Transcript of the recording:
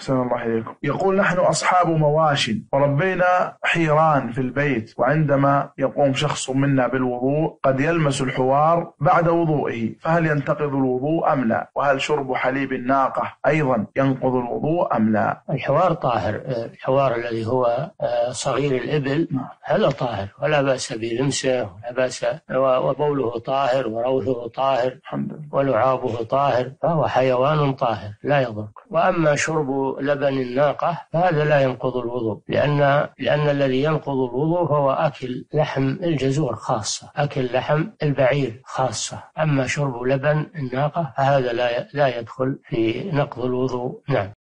أحسن الله إليكم. يقول: نحن أصحاب مواشٍ وربينا حيران في البيت، وعندما يقوم شخص منا بالوضوء قد يلمس الحوار بعد وضوئه، فهل ينتقض الوضوء أم لا؟ وهل شرب حليب الناقة أيضا ينقض الوضوء أم لا؟ الحوار طاهر، الحوار الذي هو صغير الإبل هذا طاهر ولا بأس بلمسه ولا بأس، وبوله طاهر وروثه طاهر ولعابه طاهر، فهو حيوان طاهر لا يضر. وأما شرب لبن الناقة فهذا لا ينقض الوضوء، لأن الذي ينقض الوضوء هو أكل لحم الجزور خاصة، أكل لحم البعير خاصة. أما شرب لبن الناقة فهذا لا يدخل في نقض الوضوء. نعم.